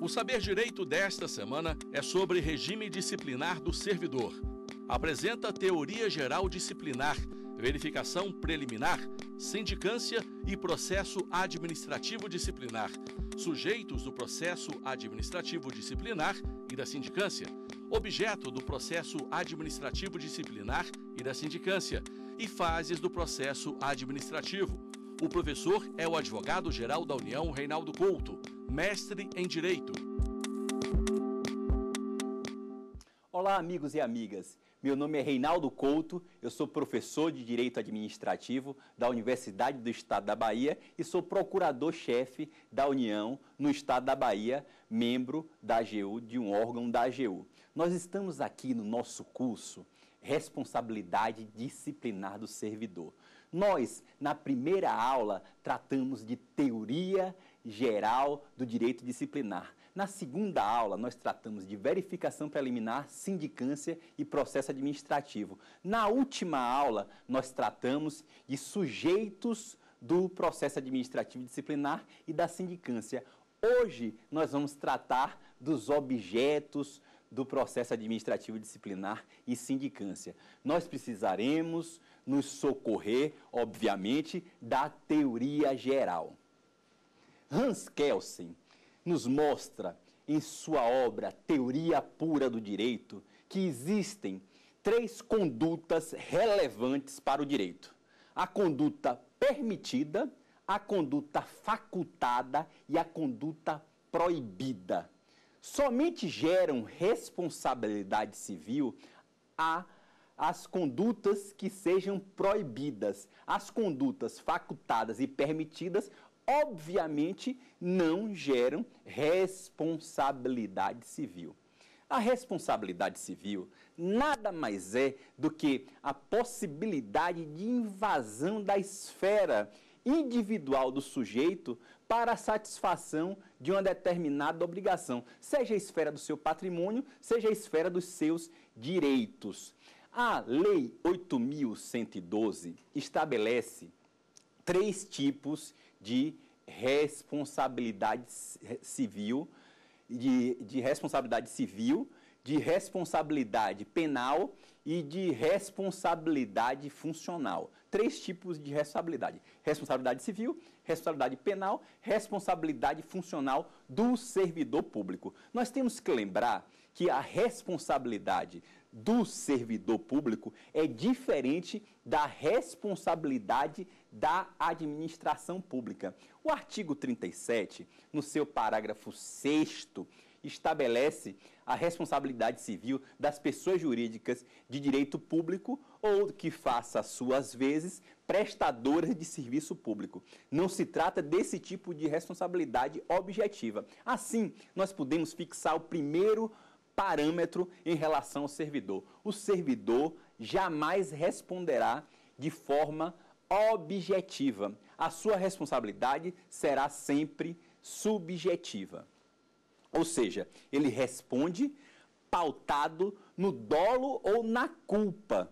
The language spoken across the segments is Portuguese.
O Saber Direito desta semana é sobre regime disciplinar do servidor. Apresenta teoria geral disciplinar, verificação preliminar, sindicância e processo administrativo disciplinar, sujeitos do processo administrativo disciplinar e da sindicância, objeto do processo administrativo disciplinar e da sindicância e fases do processo administrativo. O professor é o advogado-geral da União, Reinaldo Couto, mestre em Direito. Olá, amigos e amigas. Meu nome é Reinaldo Couto, eu sou professor de Direito Administrativo da Universidade do Estado da Bahia e sou procurador-chefe da União no Estado da Bahia, membro da AGU, de um órgão da AGU. Nós estamos aqui no nosso curso Responsabilidade Disciplinar do Servidor. Nós, na primeira aula, tratamos de teoria geral do direito disciplinar. Na segunda aula, nós tratamos de verificação preliminar, sindicância e processo administrativo. Na última aula, nós tratamos de sujeitos do processo administrativo disciplinar e da sindicância. Hoje, nós vamos tratar dos objetos do processo administrativo disciplinar e sindicância. Nós precisaremos nos socorrer, obviamente, da teoria geral. Hans Kelsen nos mostra em sua obra Teoria Pura do Direito que existem 3 condutas relevantes para o direito: a conduta permitida, a conduta facultada e a conduta proibida. Somente geram responsabilidade civil as condutas que sejam proibidas. As condutas facultadas e permitidas, obviamente, não geram responsabilidade civil. A responsabilidade civil nada mais é do que a possibilidade de invasão da esfera individual do sujeito para a satisfação de uma determinada obrigação, seja a esfera do seu patrimônio, seja a esfera dos seus direitos. A Lei 8.112 estabelece 3 tipos de responsabilidade civil, de responsabilidade civil, de responsabilidade penal e de responsabilidade funcional. 3 tipos de responsabilidade: responsabilidade civil, responsabilidade penal, responsabilidade funcional do servidor público. Nós temos que lembrar que a responsabilidade do servidor público é diferente da responsabilidade da administração pública. O artigo 37, no seu parágrafo 6º, estabelece a responsabilidade civil das pessoas jurídicas de direito público ou que faça, às suas vezes, prestadoras de serviço público. Não se trata desse tipo de responsabilidade objetiva. Assim, nós podemos fixar o primeiro parâmetro em relação ao servidor. O servidor jamais responderá de forma objetiva. A sua responsabilidade será sempre subjetiva. Ou seja, ele responde pautado no dolo ou na culpa.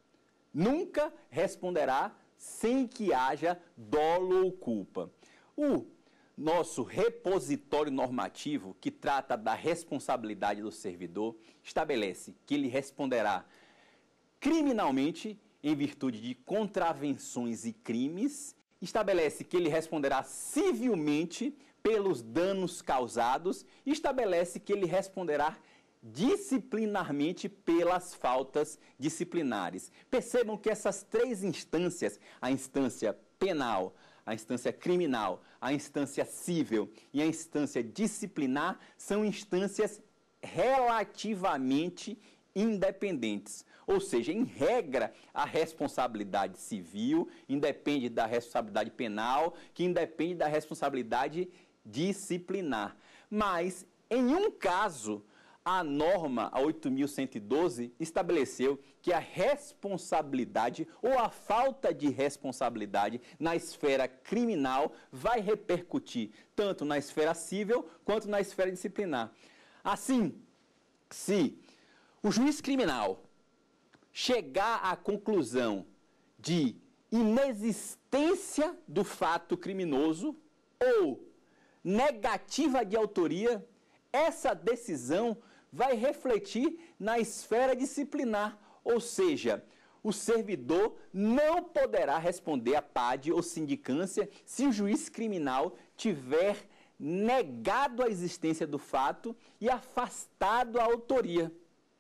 Nunca responderá sem que haja dolo ou culpa. O nosso repositório normativo, que trata da responsabilidade do servidor, estabelece que ele responderá criminalmente em virtude de contravenções e crimes, estabelece que ele responderá civilmente pelos danos causados e estabelece que ele responderá disciplinarmente pelas faltas disciplinares. Percebam que essas 3 instâncias, a instância penal, a instância criminal, a instância civil e a instância disciplinar, são instâncias relativamente independentes. Ou seja, em regra, a responsabilidade civil independe da responsabilidade penal, que independe da responsabilidade disciplinar. Mas, em um caso, a norma, a 8.112, estabeleceu que a responsabilidade ou a falta de responsabilidade na esfera criminal vai repercutir tanto na esfera civil quanto na esfera disciplinar. Assim, se o juiz criminal chegar à conclusão de inexistência do fato criminoso ou negativa de autoria, essa decisão vai refletir na esfera disciplinar, ou seja, o servidor não poderá responder a PAD ou sindicância se o juiz criminal tiver negado a existência do fato e afastado a autoria.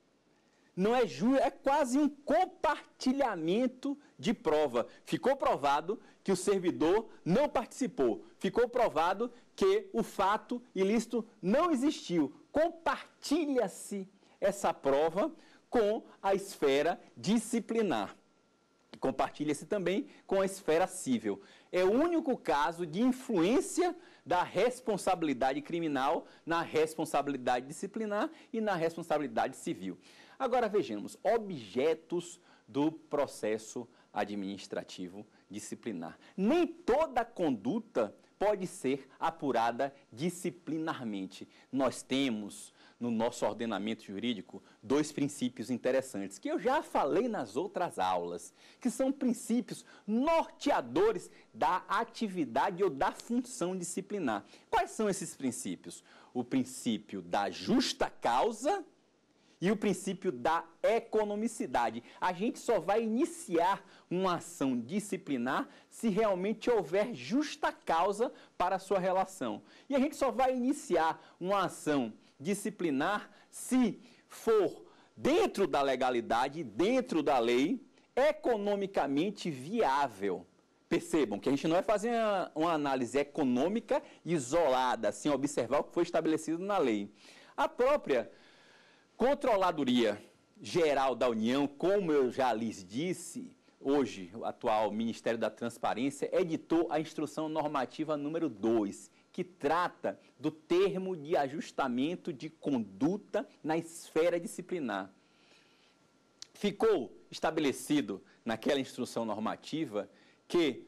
Não é é quase um compartilhamento de prova. Ficou provado que o servidor não participou. Ficou provado que o fato ilícito não existiu. Compartilha-se essa prova com a esfera disciplinar. Compartilha-se também com a esfera civil. É o único caso de influência da responsabilidade criminal na responsabilidade disciplinar e na responsabilidade civil. Agora vejamos, objetos do processo administrativo disciplinar. Nem toda conduta pode ser apurada disciplinarmente. Nós temos no nosso ordenamento jurídico 2 princípios interessantes, que eu já falei nas outras aulas, que são princípios norteadores da atividade ou da função disciplinar. Quais são esses princípios? O princípio da justa causa e o princípio da economicidade. A gente só vai iniciar uma ação disciplinar se realmente houver justa causa para a sua relação. E a gente só vai iniciar uma ação disciplinar se for dentro da legalidade, dentro da lei, economicamente viável. Percebam que a gente não vai fazer uma análise econômica isolada, sem observar o que foi estabelecido na lei. A própria Controladoria Geral da União, como eu já lhes disse, hoje o atual Ministério da Transparência editou a Instrução Normativa número 2, que trata do termo de ajustamento de conduta na esfera disciplinar. Ficou estabelecido naquela instrução normativa que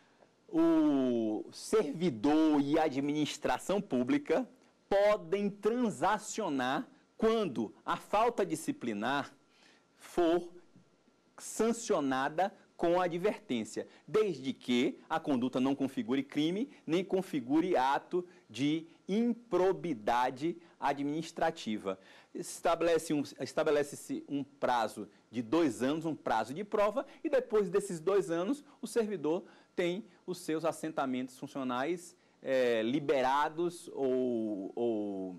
o servidor e a administração pública podem transacionar quando a falta disciplinar for sancionada com advertência, desde que a conduta não configure crime, nem configure ato de improbidade administrativa. Estabelece-se um prazo de 2 anos, um prazo de prova, e depois desses 2 anos, o servidor tem os seus assentamentos funcionais liberados ou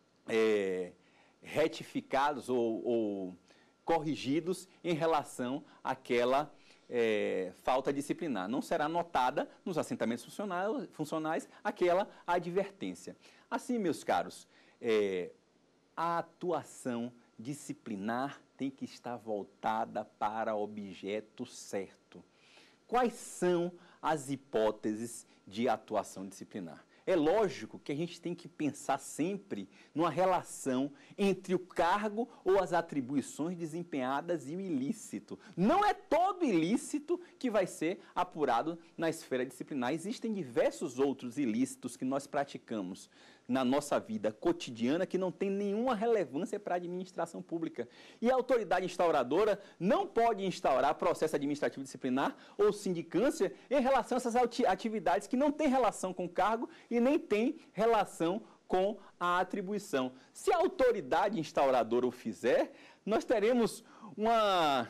retificados ou corrigidos em relação àquela falta disciplinar. Não será notada nos assentamentos funcionais aquela advertência. Assim, meus caros, a atuação disciplinar tem que estar voltada para objeto certo. Quais são as hipóteses de atuação disciplinar? É lógico que a gente tem que pensar sempre numa relação entre o cargo ou as atribuições desempenhadas e o ilícito. Não é todo ilícito que vai ser apurado na esfera disciplinar. Existem diversos outros ilícitos que nós praticamos na nossa vida cotidiana que não tem nenhuma relevância para a administração pública. E a autoridade instauradora não pode instaurar processo administrativo disciplinar ou sindicância em relação a essas atividades que não têm relação com o cargo e nem têm relação com a atribuição. Se a autoridade instauradora o fizer, nós teremos uma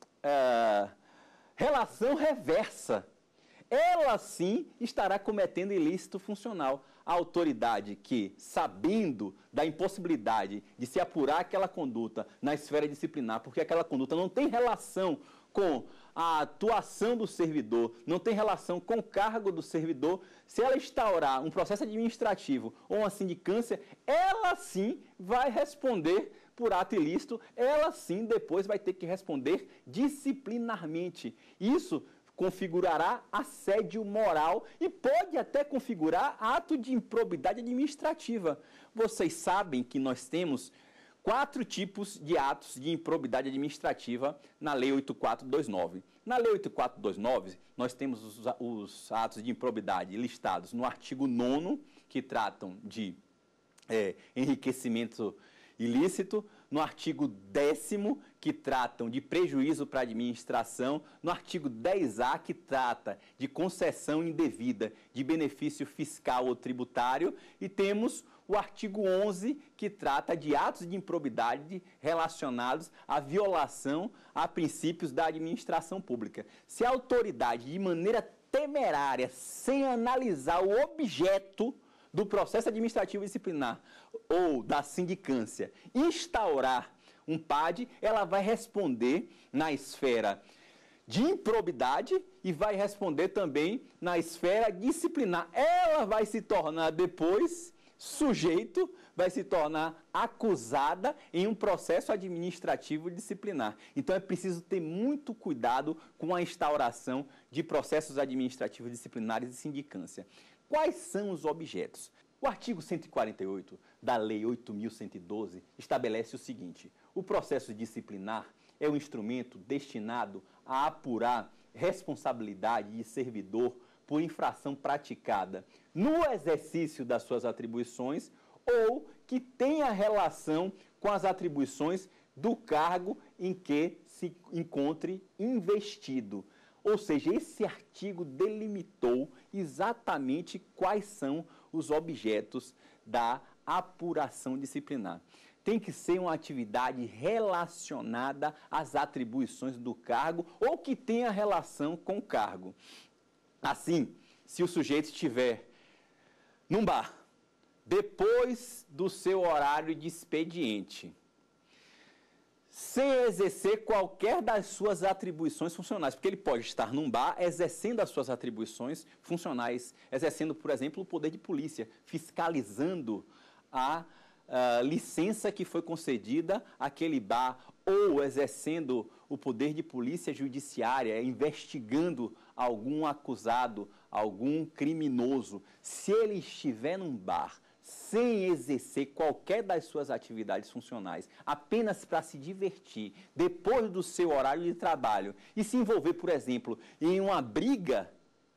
relação reversa. Ela sim estará cometendo ilícito funcional. A autoridade que, sabendo da impossibilidade de se apurar aquela conduta na esfera disciplinar, porque aquela conduta não tem relação com a atuação do servidor, não tem relação com o cargo do servidor, se ela instaurar um processo administrativo ou uma sindicância, ela sim vai responder por ato ilícito, ela sim depois vai ter que responder disciplinarmente. Isso configurará assédio moral e pode até configurar ato de improbidade administrativa. Vocês sabem que nós temos 4 tipos de atos de improbidade administrativa na Lei 8429. Na Lei 8429, nós temos os atos de improbidade listados no artigo 9º, que tratam de enriquecimento ilícito, no artigo 10º, que tratam de prejuízo para a administração, no artigo 10A, que trata de concessão indevida de benefício fiscal ou tributário, e temos o artigo 11, que trata de atos de improbidade relacionados à violação a princípios da administração pública. Se a autoridade, de maneira temerária, sem analisar o objeto do processo administrativo disciplinar ou da sindicância, instaurar um PAD, ela vai responder na esfera de improbidade e vai responder também na esfera disciplinar. Ela vai se tornar depois sujeito, vai se tornar acusada em um processo administrativo disciplinar. Então é preciso ter muito cuidado com a instauração de processos administrativos disciplinares de sindicância. Quais são os objetos? O artigo 148 da Lei 8.112 estabelece o seguinte: o processo disciplinar é um instrumento destinado a apurar responsabilidade de servidor por infração praticada no exercício das suas atribuições ou que tenha relação com as atribuições do cargo em que se encontre investido. Ou seja, esse artigo delimitou exatamente quais são os objetos da apuração disciplinar. Tem que ser uma atividade relacionada às atribuições do cargo ou que tenha relação com o cargo. Assim, se o sujeito estiver num bar, depois do seu horário de expediente, sem exercer qualquer das suas atribuições funcionais, porque ele pode estar num bar exercendo as suas atribuições funcionais, exercendo, por exemplo, o poder de polícia, fiscalizando a licença que foi concedida àquele bar, ou exercendo o poder de polícia judiciária, investigando algum acusado, algum criminoso. Se ele estiver num bar sem exercer qualquer das suas atividades funcionais, apenas para se divertir, depois do seu horário de trabalho, e se envolver, por exemplo, em uma briga,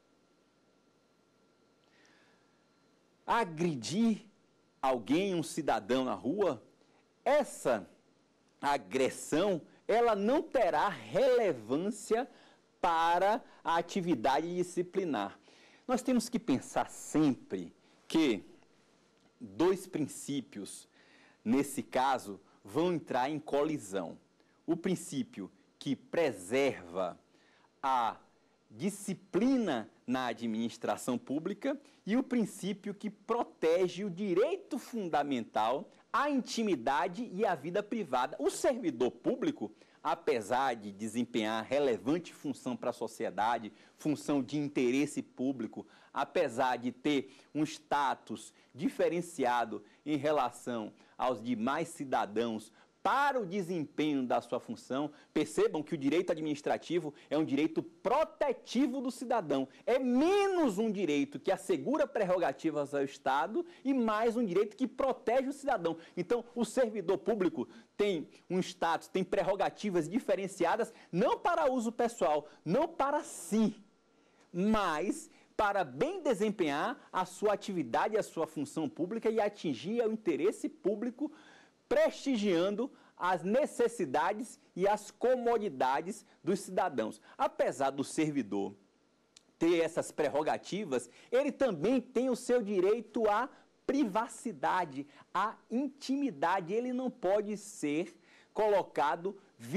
agredir alguém, um cidadão na rua, essa agressão, ela não terá relevância para a atividade disciplinar. Nós temos que pensar sempre que dois princípios, nesse caso, vão entrar em colisão. O princípio que preserva a disciplina na administração pública e o princípio que protege o direito fundamental à intimidade e à vida privada. O servidor público, apesar de desempenhar relevante função para a sociedade, função de interesse público, apesar de ter um status diferenciado em relação aos demais cidadãos para o desempenho da sua função, percebam que o direito administrativo é um direito protetivo do cidadão. É menos um direito que assegura prerrogativas ao Estado e mais um direito que protege o cidadão. Então, o servidor público tem um status, tem prerrogativas diferenciadas, não para uso pessoal, não para si, mas para bem desempenhar a sua atividade, a sua função pública e atingir o interesse público, prestigiando as necessidades e as comodidades dos cidadãos. Apesar do servidor ter essas prerrogativas, ele também tem o seu direito à privacidade, à intimidade. Ele não pode ser colocado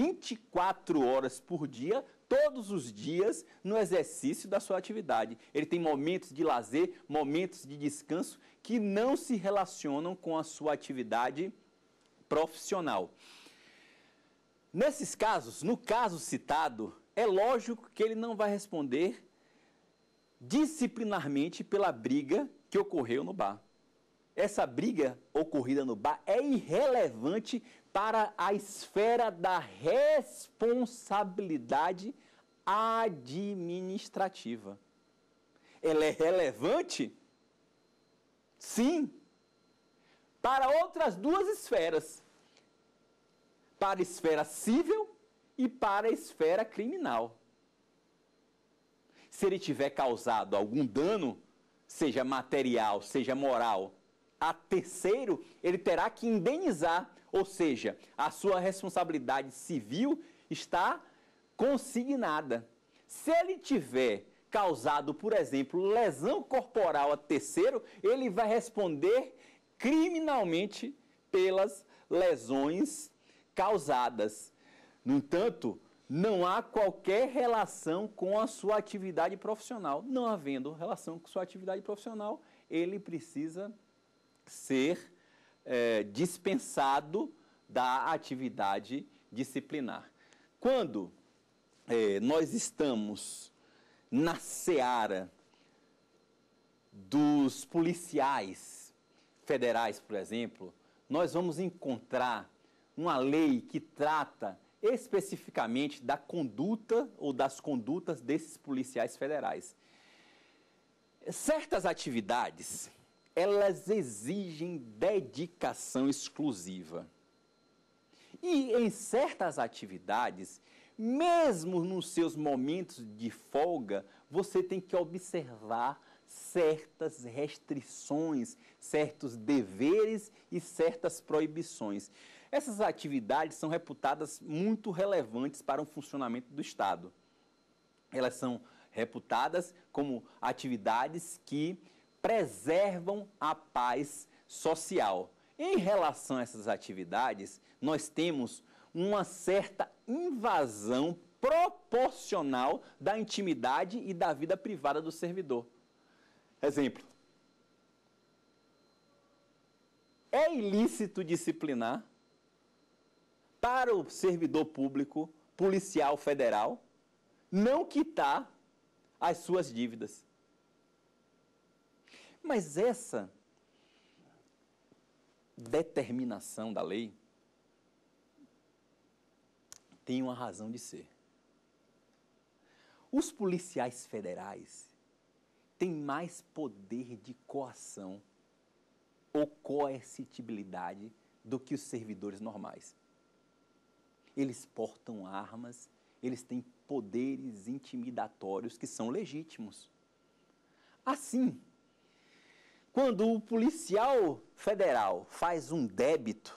24 horas por dia, todos os dias, no exercício da sua atividade. Ele tem momentos de lazer, momentos de descanso que não se relacionam com a sua atividade profissional. Nesses casos, no caso citado, é lógico que ele não vai responder disciplinarmente pela briga que ocorreu no bar. Essa briga ocorrida no bar é irrelevante para a esfera da responsabilidade administrativa. Ela é relevante? Sim, para outras duas esferas, para a esfera civil e para a esfera criminal. Se ele tiver causado algum dano, seja material, seja moral, a terceiro, ele terá que indenizar, ou seja, a sua responsabilidade civil está consignada. Se ele tiver causado, por exemplo, lesão corporal a terceiro, ele vai responder criminalmente pelas lesões causadas. No entanto, não há qualquer relação com a sua atividade profissional. Não havendo relação com sua atividade profissional, ele precisa ser dispensado da atividade disciplinar. Quando nós estamos na seara dos policiais federais, por exemplo, nós vamos encontrar uma lei que trata especificamente da conduta ou das condutas desses policiais federais. Certas atividades, elas exigem dedicação exclusiva. E em certas atividades, mesmo nos seus momentos de folga, você tem que observar certas restrições, certos deveres e certas proibições. Essas atividades são reputadas muito relevantes para o funcionamento do Estado. Elas são reputadas como atividades que preservam a paz social. Em relação a essas atividades, nós temos uma certa invasão proporcional da intimidade e da vida privada do servidor. Exemplo. É ilícito disciplinar para o servidor público, policial federal, não quitar as suas dívidas. Mas essa determinação da lei tem uma razão de ser. Os policiais federais têm mais poder de coação ou coercitibilidade do que os servidores normais. Eles portam armas, eles têm poderes intimidatórios que são legítimos. Assim, quando o policial federal faz um débito,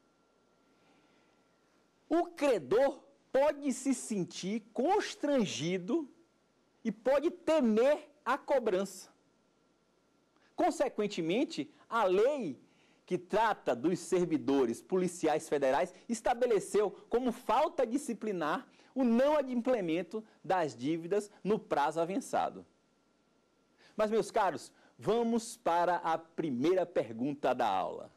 o credor pode se sentir constrangido e pode temer a cobrança. Consequentemente, a lei que trata dos servidores policiais federais estabeleceu como falta disciplinar o não adimplemento das dívidas no prazo avançado. Mas, meus caros, vamos para a primeira pergunta da aula.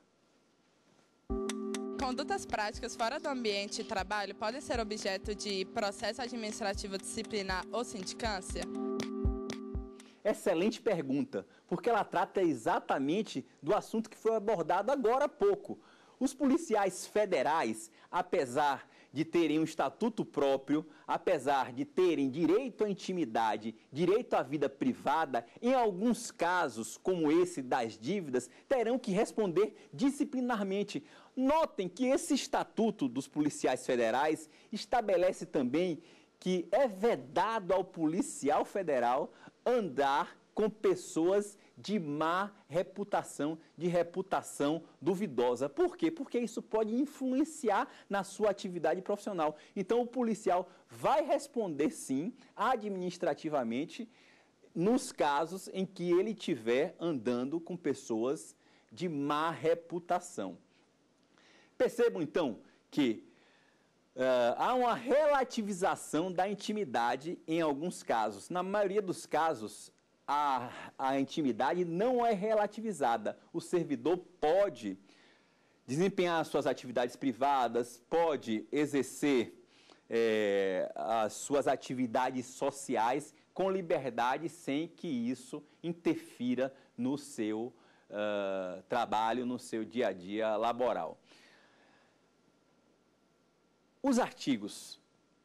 Condutas práticas fora do ambiente de trabalho podem ser objeto de processo administrativo disciplinar ou sindicância? Excelente pergunta, porque ela trata exatamente do assunto que foi abordado agora há pouco. Os policiais federais, apesar de terem um estatuto próprio, apesar de terem direito à intimidade, direito à vida privada, em alguns casos, como esse das dívidas, terão que responder disciplinarmente. Notem que esse estatuto dos policiais federais estabelece também que é vedado ao policial federal andar com pessoas de má reputação, de reputação duvidosa. Por quê? Porque isso pode influenciar na sua atividade profissional. Então, o policial vai responder, sim, administrativamente, nos casos em que ele estiver andando com pessoas de má reputação. Percebam, então, que há uma relativização da intimidade em alguns casos. Na maioria dos casos, a intimidade não é relativizada. O servidor pode desempenhar suas atividades privadas, pode exercer as suas atividades sociais com liberdade, sem que isso interfira no seu trabalho, no seu dia a dia laboral. Os artigos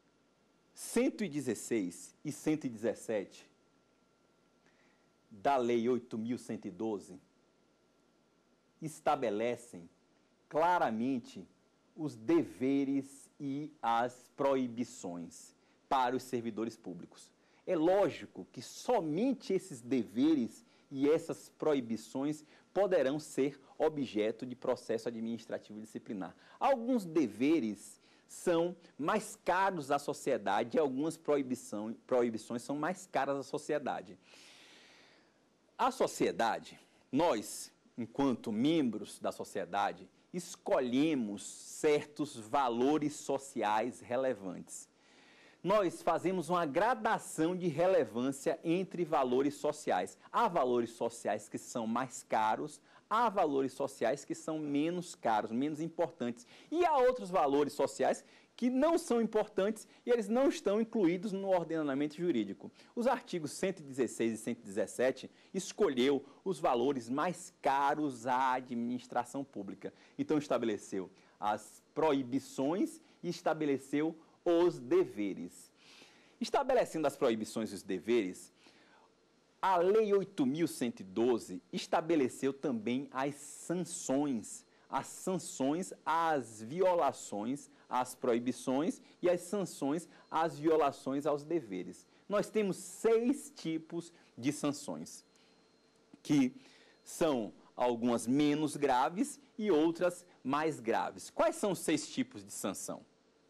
116 e 117 da Lei 8.112 estabelecem claramente os deveres e as proibições para os servidores públicos. É lógico que somente esses deveres e essas proibições poderão ser objeto de processo administrativo disciplinar. Alguns deveres são mais caros à sociedade e algumas proibições são mais caras à sociedade. A sociedade, nós, enquanto membros da sociedade, escolhemos certos valores sociais relevantes. Nós fazemos uma gradação de relevância entre valores sociais. Há valores sociais que são mais caros, há valores sociais que são menos caros, menos importantes. E há outros valores sociais que não são importantes e eles não estão incluídos no ordenamento jurídico. Os artigos 116 e 117 escolheu os valores mais caros à administração pública. Então estabeleceu as proibições e estabeleceu os deveres. Estabelecendo as proibições e os deveres, a Lei 8.112 estabeleceu também as sanções às violações, às proibições e as sanções às violações aos deveres. Nós temos 6 tipos de sanções, que são algumas menos graves e outras mais graves. Quais são os 6 tipos de sanção?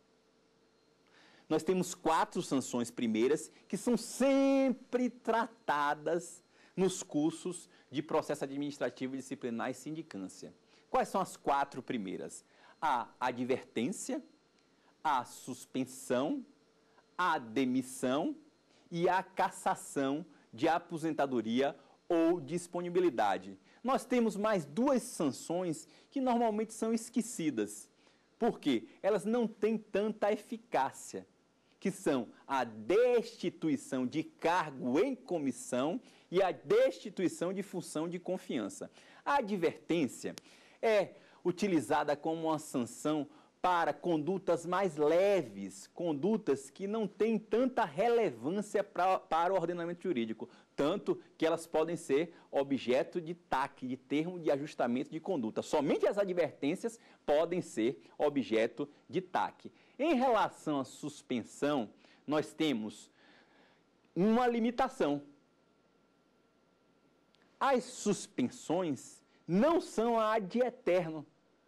Nós temos 4 sanções primeiras que são sempre tratadas nos cursos de processo administrativo disciplinar e sindicância. Quais são as 4 primeiras? A advertência, a suspensão, a demissão e a cassação de aposentadoria ou disponibilidade. Nós temos mais 2 sanções que normalmente são esquecidas. Por quê? Elas não têm tanta eficácia, que são a destituição de cargo em comissão e a destituição de função de confiança. A advertência é utilizada como uma sanção para condutas mais leves, condutas que não têm tanta relevância para o ordenamento jurídico, tanto que elas podem ser objeto de TAC, de termo de ajustamento de conduta. Somente as advertências podem ser objeto de TAC. Em relação à suspensão, nós temos uma limitação. As suspensões não são ad eterno.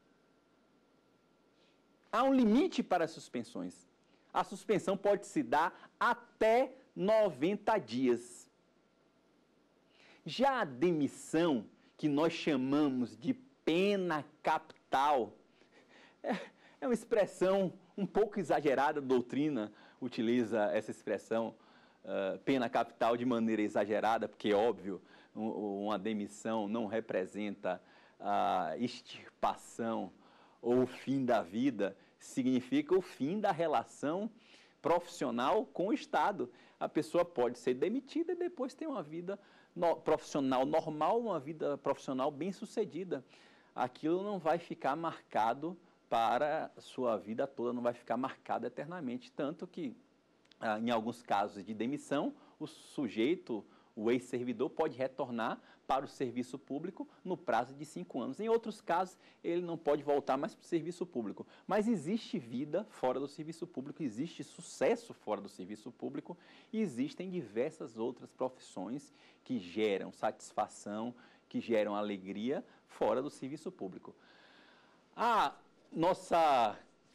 Há um limite para as suspensões. A suspensão pode se dar até 90 dias. Já a demissão, que nós chamamos de pena capital, é uma expressão um pouco exagerada, a doutrina utiliza essa expressão, pena capital, de maneira exagerada, porque, óbvio, uma demissão não representa a extirpação ou o fim da vida, significa o fim da relação profissional com o Estado. A pessoa pode ser demitida e depois ter uma vida profissional normal, uma vida profissional bem-sucedida. Aquilo não vai ficar marcado para a sua vida toda, não vai ficar marcado eternamente. Tanto que, em alguns casos de demissão, o sujeito, o ex-servidor, pode retornar para o serviço público no prazo de 5 anos. Em outros casos, ele não pode voltar mais para o serviço público. Mas existe vida fora do serviço público, existe sucesso fora do serviço público e existem diversas outras profissões que geram satisfação, que geram alegria fora do serviço público. A nossa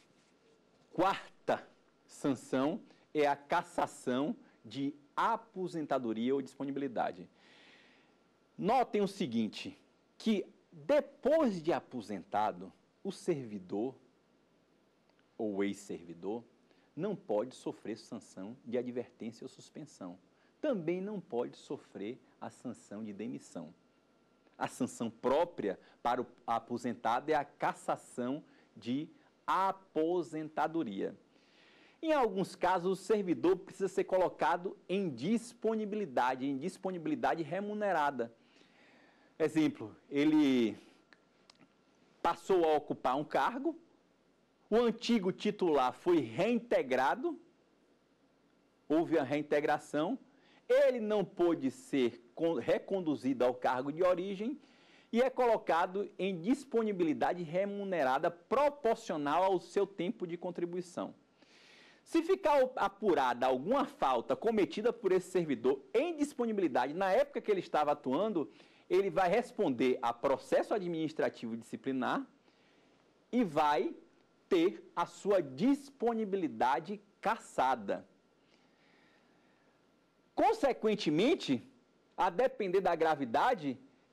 4ª sanção é a cassação de aposentadoria ou disponibilidade. Notem o seguinte, que depois de aposentado, o servidor ou ex-servidor não pode sofrer sanção de advertência ou suspensão. Também não pode sofrer a sanção de demissão. A sanção própria para o aposentado é a cassação de aposentadoria. Em alguns casos, o servidor precisa ser colocado em disponibilidade remunerada. Exemplo, ele passou a ocupar um cargo, o antigo titular foi reintegrado, houve a reintegração, ele não pôde ser reconduzido ao cargo de origem e é colocado em disponibilidade remunerada proporcional ao seu tempo de contribuição. Se ficar apurada alguma falta cometida por esse servidor em disponibilidade na época que ele estava atuando, ele vai responder a processo administrativo disciplinar e vai ter a sua disponibilidade cassada. Consequentemente, a depender da gravidade,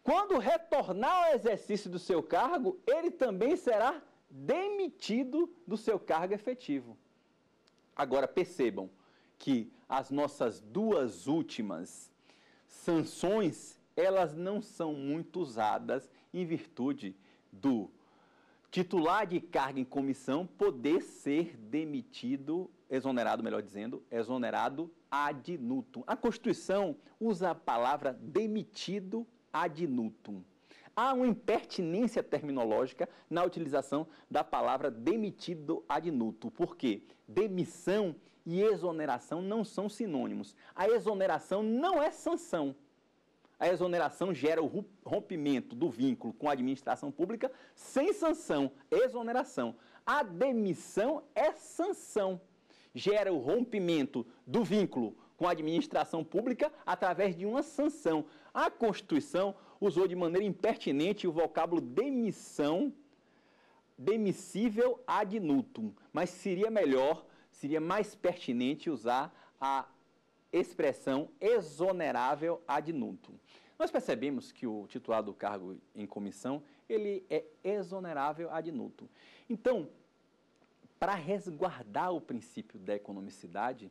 quando retornar ao exercício do seu cargo, ele também será demitido do seu cargo efetivo. Agora, percebam que as nossas duas últimas sanções, elas não são muito usadas em virtude do titular de cargo em comissão poder ser demitido, exonerado, melhor dizendo, exonerado ad nutum. A Constituição usa a palavra demitido ad nutum. Há uma impertinência terminológica na utilização da palavra demitido ad nutum. Por quê? Demissão e exoneração não são sinônimos. A exoneração não é sanção. A exoneração gera o rompimento do vínculo com a administração pública sem sanção, exoneração. A demissão é sanção. Gera o rompimento do vínculo com a administração pública através de uma sanção. A Constituição usou de maneira impertinente o vocábulo demissão, demissível ad nutum, mas seria melhor, seria mais pertinente usar a expressão exonerável ad nutum. Nós percebemos que o titular do cargo em comissão, ele é exonerável ad nutum. Então, para resguardar o princípio da economicidade,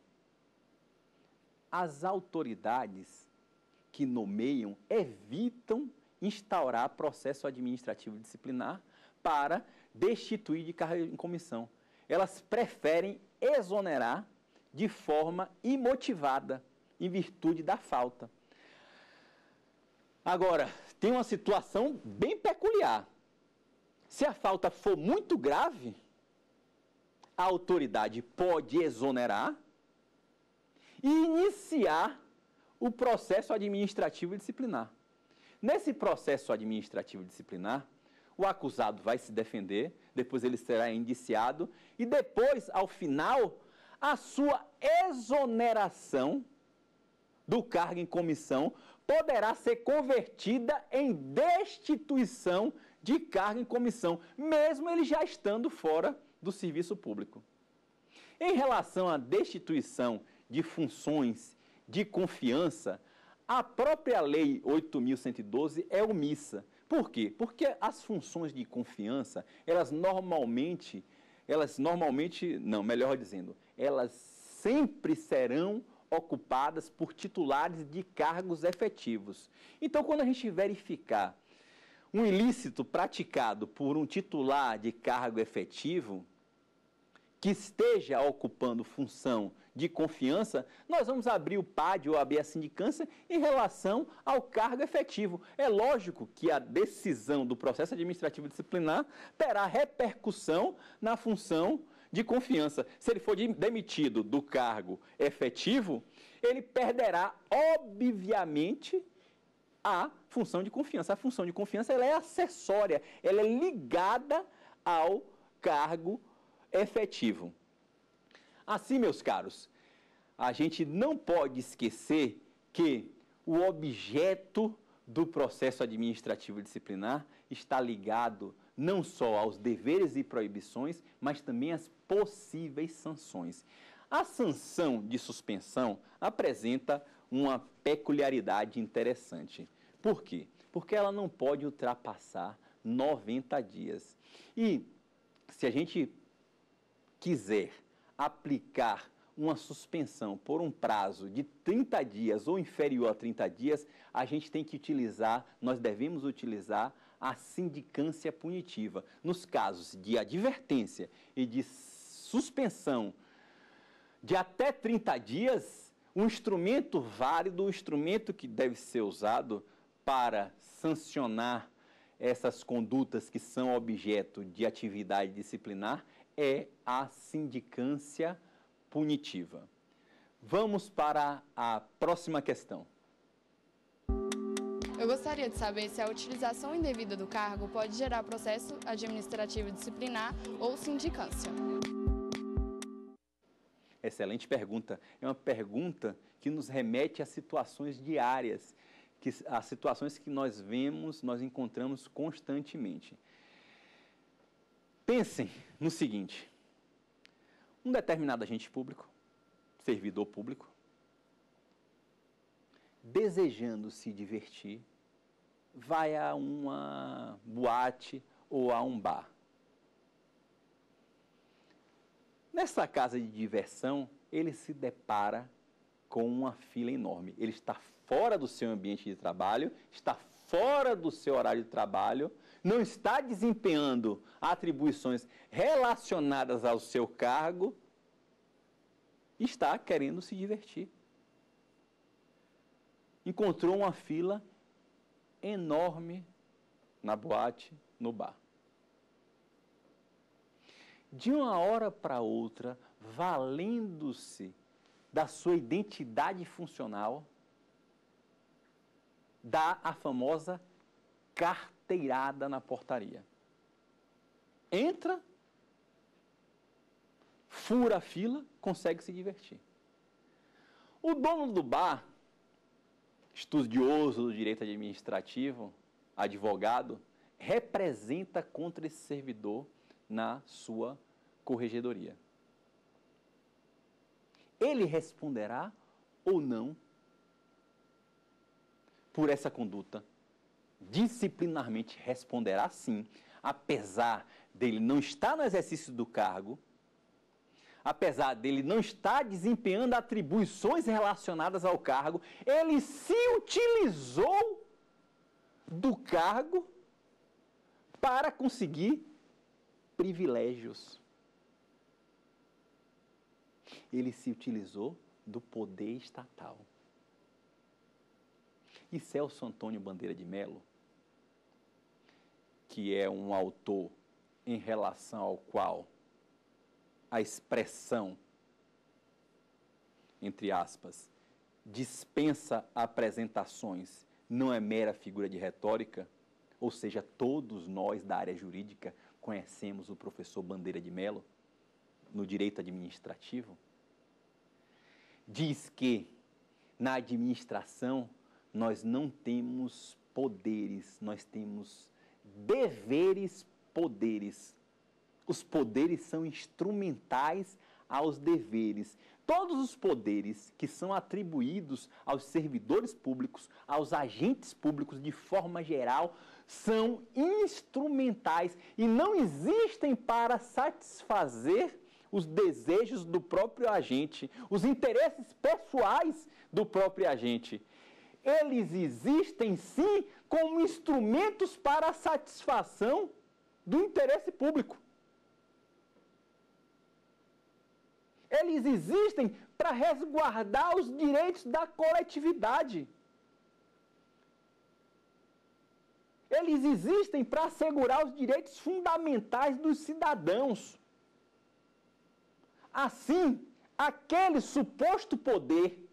as autoridades que nomeiam evitam instaurar processo administrativo disciplinar para destituir de cargo em comissão. Elas preferem exonerar de forma imotivada, em virtude da falta. Agora, tem uma situação bem peculiar. Se a falta for muito grave, a autoridade pode exonerar e iniciar o processo administrativo disciplinar. Nesse processo administrativo disciplinar, o acusado vai se defender, depois ele será indiciado e depois, ao final, a sua exoneração do cargo em comissão poderá ser convertida em destituição de cargo em comissão, mesmo ele já estando fora do serviço público. Em relação à destituição de funções de confiança, a própria Lei 8.112 é omissa. Por quê? Porque as funções de confiança, elas sempre serão ocupadas por titulares de cargos efetivos. Então, quando a gente verificar um ilícito praticado por um titular de cargo efetivo que esteja ocupando função de confiança, nós vamos abrir o PAD ou abrir a sindicância em relação ao cargo efetivo. É lógico que a decisão do processo administrativo disciplinar terá repercussão na função de confiança. Se ele for demitido do cargo efetivo, ele perderá, obviamente, a função de confiança. A função de confiança ela é acessória, ela é ligada ao cargo efetivo. Assim, meus caros, a gente não pode esquecer que o objeto do processo administrativo disciplinar está ligado não só aos deveres e proibições, mas também às possíveis sanções. A sanção de suspensão apresenta uma peculiaridade interessante. Por quê? Porque ela não pode ultrapassar 90 dias. E se a gente quiser aplicar uma suspensão por um prazo de 30 dias ou inferior a 30 dias, a gente tem que utilizar, nós devemos utilizar a sindicância punitiva. Nos casos de advertência e de suspensão de até 30 dias, um instrumento válido, um instrumento que deve ser usado para sancionar essas condutas que são objeto de atividade disciplinar é a sindicância punitiva. Vamos para a próxima questão. Eu gostaria de saber se a utilização indevida do cargo pode gerar processo administrativo disciplinar ou sindicância. Excelente pergunta. É uma pergunta que nos remete a situações diárias, a situações que nós vemos, nós encontramos constantemente. Pensem no seguinte: um determinado agente público, servidor público, desejando se divertir, vai a uma boate ou a um bar. Nessa casa de diversão, ele se depara com uma fila enorme. Ele está fora do seu ambiente de trabalho, está fora do seu horário de trabalho, não está desempenhando atribuições relacionadas ao seu cargo, está querendo se divertir. Encontrou uma fila enorme na boate, no bar. De uma hora para outra, valendo-se da sua identidade funcional, dá a famosa carteirada na portaria. Entra, fura a fila, consegue se divertir. O dono do bar, estudioso do direito administrativo, advogado, representa contra esse servidor na sua corregedoria. Ele responderá ou não por essa conduta? Disciplinarmente responderá sim, apesar dele não estar no exercício do cargo, apesar dele não estar desempenhando atribuições relacionadas ao cargo, ele se utilizou do cargo para conseguir privilégios. Ele se utilizou do poder estatal. E Celso Antônio Bandeira de Melo, que é um autor em relação ao qual a expressão, entre aspas, dispensa apresentações, não é mera figura de retórica, ou seja, todos nós da área jurídica conhecemos o professor Bandeira de Melo, no direito administrativo, diz que na administração nós não temos poderes, nós temos deveres, poderes. Os poderes são instrumentais aos deveres. Todos os poderes que são atribuídos aos servidores públicos, aos agentes públicos de forma geral, são instrumentais e não existem para satisfazer os desejos do próprio agente, os interesses pessoais do próprio agente. Eles existem, sim, como instrumentos para a satisfação do interesse público. Eles existem para resguardar os direitos da coletividade. Eles existem para assegurar os direitos fundamentais dos cidadãos. Assim, aquele suposto poder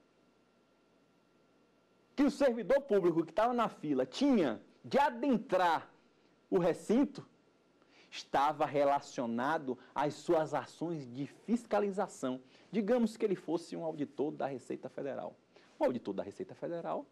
que o servidor público que estava na fila tinha de adentrar o recinto, estava relacionado às suas ações de fiscalização. Digamos que ele fosse um auditor da Receita Federal. O auditor da Receita Federal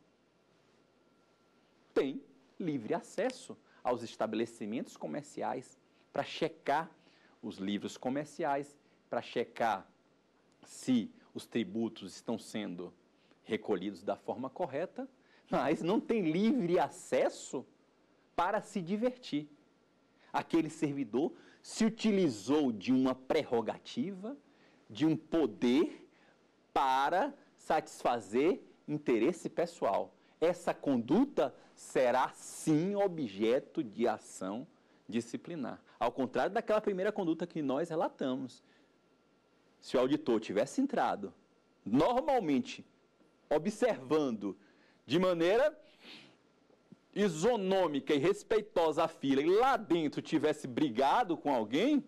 tem livre acesso aos estabelecimentos comerciais para checar os livros comerciais, para checar se os tributos estão sendo recolhidos da forma correta, mas não tem livre acesso para se divertir. Aquele servidor se utilizou de uma prerrogativa, de um poder para satisfazer interesse pessoal. Essa conduta será, sim, objeto de ação disciplinar. Ao contrário daquela primeira conduta que nós relatamos. Se o auditor tivesse entrado, normalmente, observando de maneira isonômica e respeitosa a fila, e lá dentro tivesse brigado com alguém,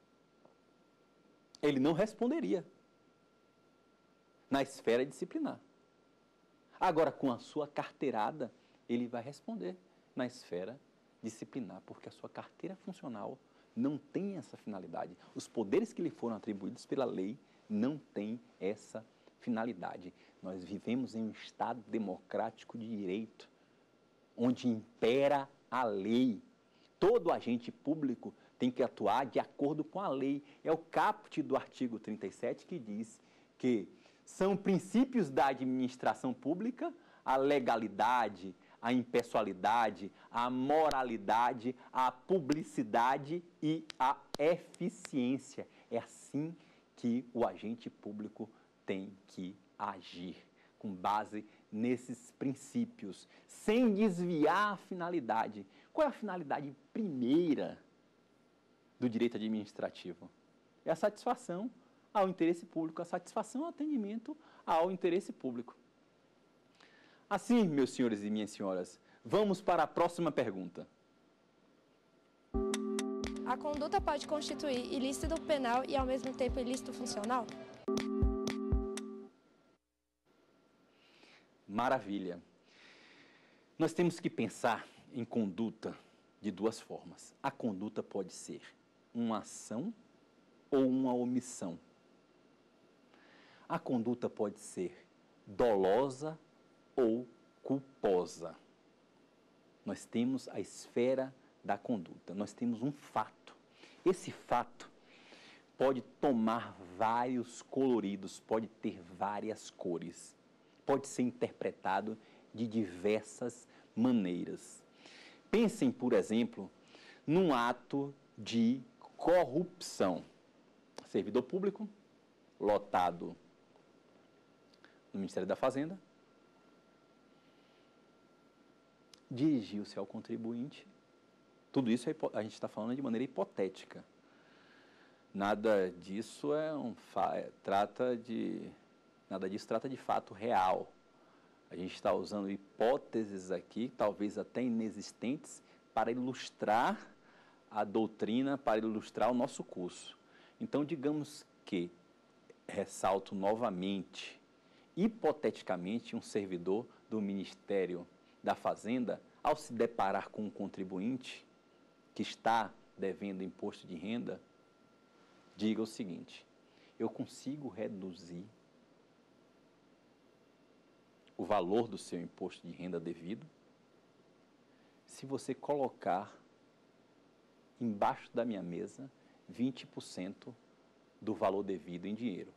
ele não responderia na esfera disciplinar. Agora, com a sua carteirada, ele vai responder na esfera disciplinar, porque a sua carteira funcional não tem essa finalidade. Os poderes que lhe foram atribuídos pela lei não têm essa finalidade. Nós vivemos em um Estado democrático de direito, onde impera a lei. Todo agente público tem que atuar de acordo com a lei. É o caput do artigo 37 que diz que são princípios da administração pública a legalidade, a impessoalidade, a moralidade, a publicidade e a eficiência. É assim que o agente público tem que agir, com base nesses princípios, sem desviar a finalidade. Qual é a finalidade primeira do direito administrativo? É a satisfação ao interesse público, a satisfação ao atendimento ao interesse público. Assim, meus senhores e minhas senhoras, vamos para a próxima pergunta. A conduta pode constituir ilícito penal e, ao mesmo tempo, ilícito funcional? Maravilha. Nós temos que pensar em conduta de duas formas. A conduta pode ser uma ação ou uma omissão. A conduta pode ser dolosa ou culposa. Nós temos a esfera da conduta, nós temos um fato. Esse fato pode tomar vários coloridos, pode ter várias cores, pode ser interpretado de diversas maneiras. Pensem, por exemplo, num ato de corrupção. Servidor público, lotado no Ministério da Fazenda, dirigiu-se ao contribuinte. Tudo isso a gente está falando de maneira hipotética. Nada disso trata de fato real. A gente está usando hipóteses aqui, talvez até inexistentes, para ilustrar a doutrina, para ilustrar o nosso curso. Então, digamos que, ressalto novamente, hipoteticamente, um servidor do Ministério da Fazenda, ao se deparar com um contribuinte que está devendo imposto de renda, diga o seguinte: eu consigo reduzir o valor do seu imposto de renda devido se você colocar embaixo da minha mesa 20% do valor devido em dinheiro.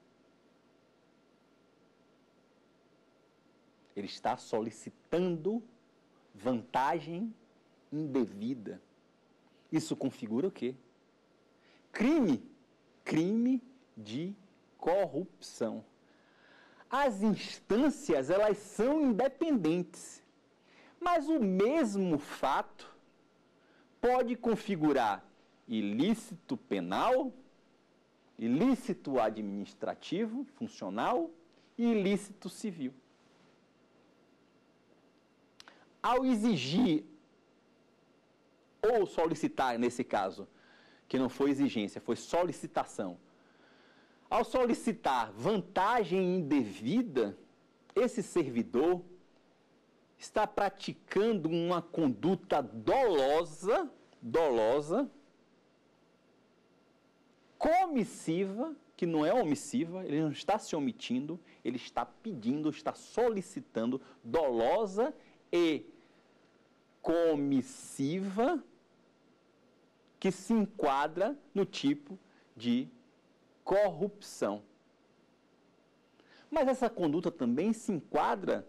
Ele está solicitando vantagem indevida. Isso configura o quê? Crime. Crime de corrupção. As instâncias, elas são independentes, mas o mesmo fato pode configurar ilícito penal, ilícito administrativo, funcional e ilícito civil. Ao exigir ou solicitar, nesse caso, que não foi exigência, foi solicitação, ao solicitar vantagem indevida, esse servidor está praticando uma conduta dolosa, comissiva, que não é omissiva, ele não está se omitindo, ele está pedindo, está solicitando, dolosa e comissiva, que se enquadra no tipo de corrupção. Mas essa conduta também se enquadra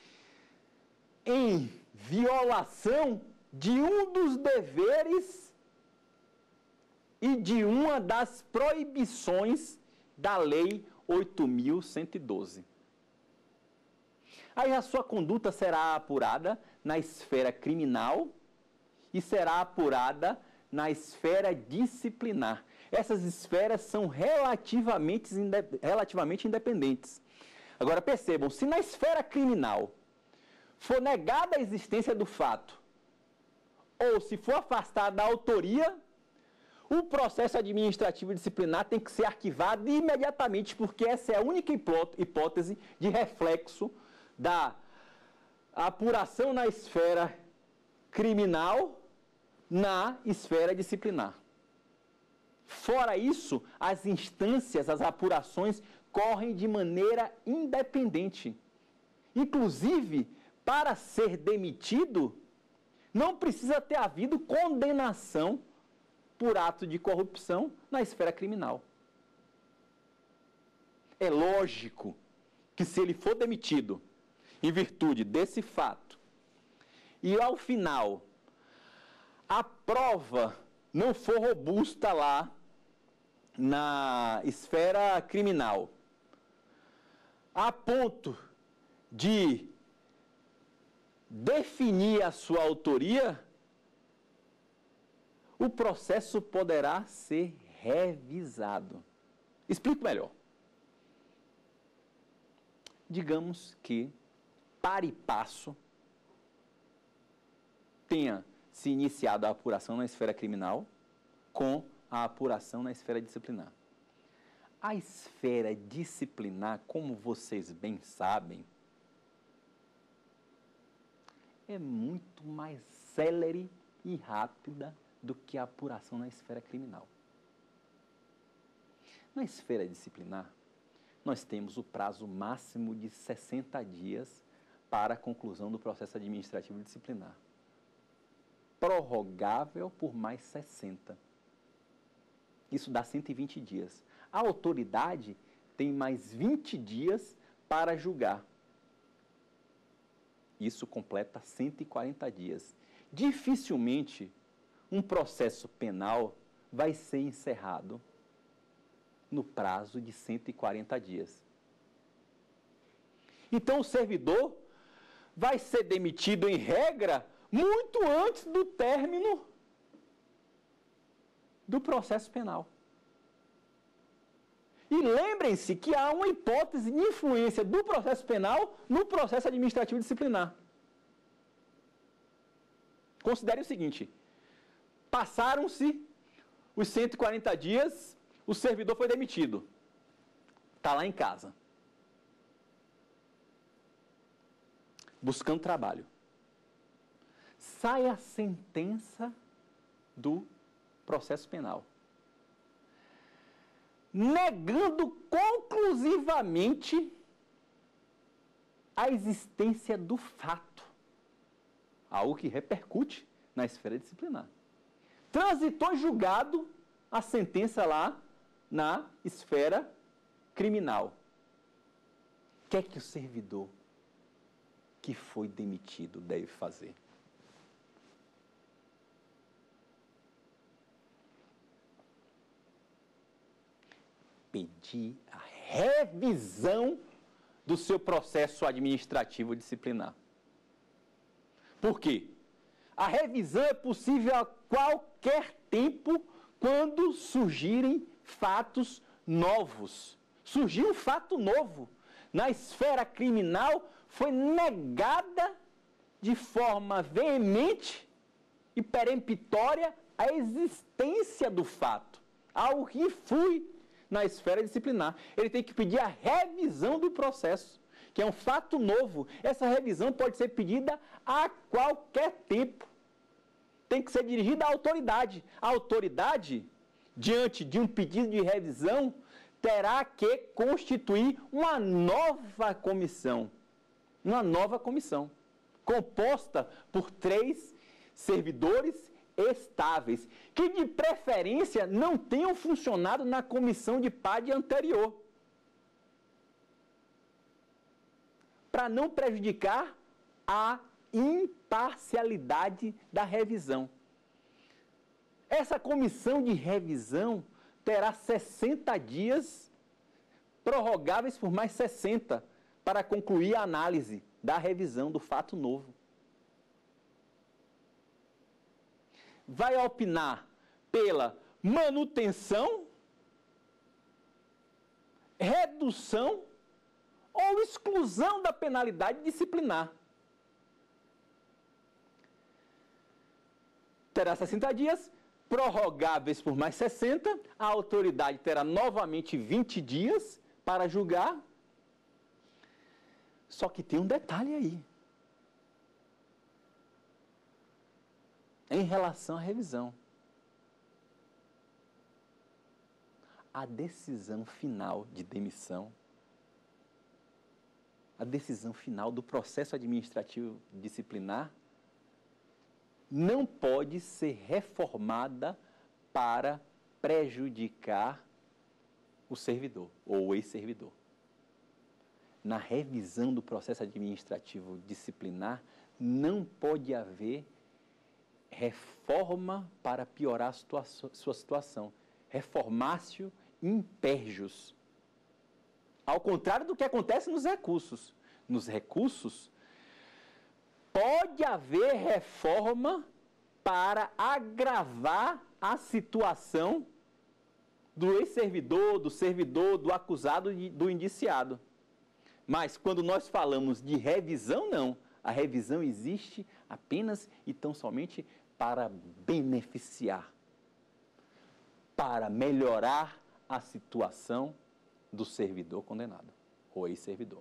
em violação de um dos deveres e de uma das proibições da Lei 8.112. Aí a sua conduta será apurada na esfera criminal e será apurada na esfera disciplinar. Essas esferas são relativamente independentes. Agora percebam, se na esfera criminal for negada a existência do fato, ou se for afastada a autoria, o processo administrativo disciplinar tem que ser arquivado imediatamente, porque essa é a única hipótese de reflexo da apuração na esfera criminal na esfera disciplinar. Fora isso, as instâncias, as apurações correm de maneira independente. Inclusive, para ser demitido, não precisa ter havido condenação por ato de corrupção na esfera criminal. É lógico que, se ele for demitido em virtude desse fato e ao final a prova não for robusta lá na esfera criminal, a ponto de definir a sua autoria, o processo poderá ser revisado. Explico melhor. Digamos que, para e passo, tenha se iniciado a apuração na esfera criminal com a apuração na esfera disciplinar. A esfera disciplinar, como vocês bem sabem, é muito mais célere e rápida do que a apuração na esfera criminal. Na esfera disciplinar, nós temos o prazo máximo de 60 dias para a conclusão do processo administrativo disciplinar, prorrogável por mais 60. Isso dá 120 dias. A autoridade tem mais 20 dias para julgar. Isso completa 140 dias. Dificilmente um processo penal vai ser encerrado no prazo de 140 dias. Então o servidor vai ser demitido, em regra, muito antes do término do processo penal. E lembrem-se que há uma hipótese de influência do processo penal no processo administrativo disciplinar. Considere o seguinte: passaram-se os 140 dias, o servidor foi demitido. Está lá em casa, buscando trabalho. Sai a sentença do processo penal, negando conclusivamente a existência do fato, algo que repercute na esfera disciplinar. Transitou julgado a sentença lá na esfera criminal. O que é que o servidor que foi demitido deve fazer? Pedir a revisão do seu processo administrativo disciplinar. Por quê? A revisão é possível a qualquer tempo quando surgirem fatos novos. Surgiu um fato novo. Na esfera criminal foi negada de forma veemente e peremptória a existência do fato. Algo que influi na esfera disciplinar. Ele tem que pedir a revisão do processo, que é um fato novo. Essa revisão pode ser pedida a qualquer tempo. Tem que ser dirigida à autoridade. A autoridade, diante de um pedido de revisão, terá que constituir uma nova comissão. Uma nova comissão, composta por 3 servidores estáveis, que de preferência não tenham funcionado na comissão de PAD anterior, para não prejudicar a imparcialidade da revisão. Essa comissão de revisão terá 60 dias, prorrogáveis por mais 60, para concluir a análise da revisão do fato novo. Vai opinar pela manutenção, redução ou exclusão da penalidade disciplinar. Terá 60 dias, prorrogáveis por mais 60, a autoridade terá novamente 20 dias para julgar. Só que tem um detalhe aí. Em relação à revisão, a decisão final de demissão, a decisão final do processo administrativo disciplinar, não pode ser reformada para prejudicar o servidor ou o ex-servidor. Na revisão do processo administrativo disciplinar, não pode haver reforma para piorar a sua situação. Reformatio imperjus. Ao contrário do que acontece nos recursos. Nos recursos, pode haver reforma para agravar a situação do ex-servidor, do servidor, do acusado e do indiciado. Mas quando nós falamos de revisão, não. A revisão existe apenas e tão somente para beneficiar, para melhorar a situação do servidor condenado, ou ex-servidor.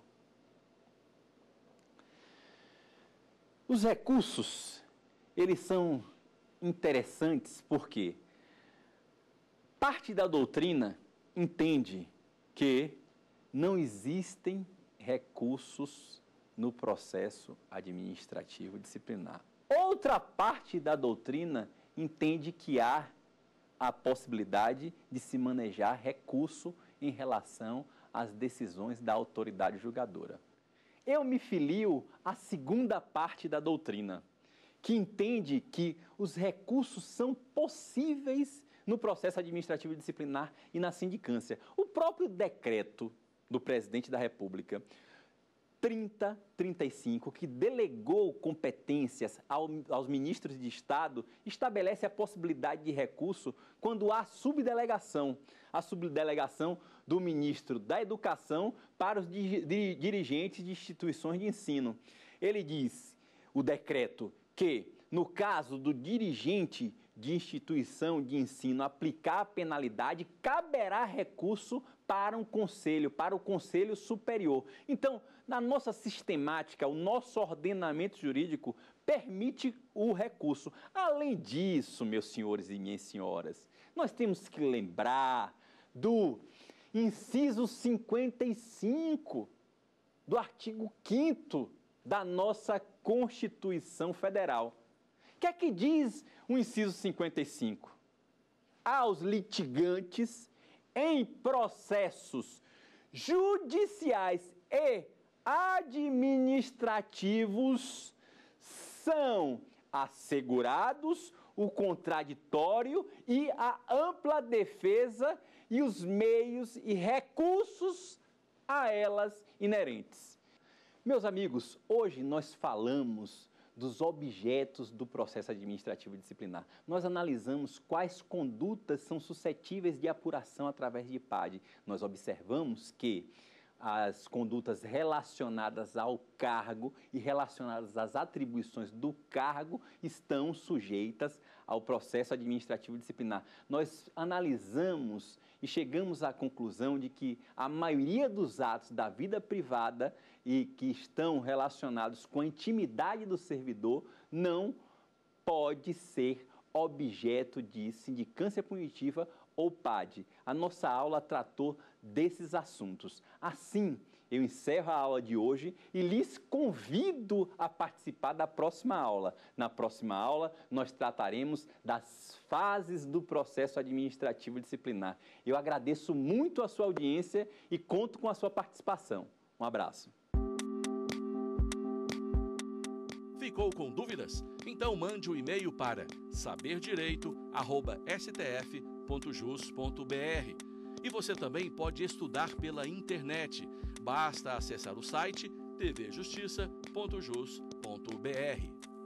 Os recursos, eles são interessantes porque parte da doutrina entende que não existem recursos no processo administrativo disciplinar. Outra parte da doutrina entende que há a possibilidade de se manejar recurso em relação às decisões da autoridade julgadora. Eu me filio à segunda parte da doutrina, que entende que os recursos são possíveis no processo administrativo disciplinar e na sindicância. O próprio decreto do presidente da República 3035, que delegou competências aos ministros de Estado, estabelece a possibilidade de recurso quando há subdelegação. A subdelegação do ministro da Educação para os dirigentes de instituições de ensino. Ele diz, o decreto, que no caso do dirigente de instituição de ensino aplicar a penalidade, caberá recurso para o Conselho Superior. Então, na nossa sistemática, o nosso ordenamento jurídico permite o recurso. Além disso, meus senhores e minhas senhoras, nós temos que lembrar do inciso 55 do artigo 5º da nossa Constituição Federal. O que é que diz o inciso 55? Aos litigantes em processos judiciais e administrativos são assegurados o contraditório e a ampla defesa e os meios e recursos a elas inerentes. Meus amigos, hoje nós falamos dos objetos do processo administrativo disciplinar. Nós analisamos quais condutas são suscetíveis de apuração através de PAD. Nós observamos que as condutas relacionadas ao cargo e relacionadas às atribuições do cargo estão sujeitas ao processo administrativo disciplinar. Nós analisamos e chegamos à conclusão de que a maioria dos atos da vida privada e que estão relacionados com a intimidade do servidor não pode ser objeto de sindicância punitiva ou PAD. A nossa aula tratou desses assuntos. Assim, eu encerro a aula de hoje e lhes convido a participar da próxima aula. Na próxima aula, nós trataremos das fases do processo administrativo disciplinar. Eu agradeço muito a sua audiência e conto com a sua participação. Um abraço. Ficou com dúvidas? Então mande um e-mail para saberdireito@stf.jus.br. E você também pode estudar pela internet. Basta acessar o site tvjustiça.jus.br.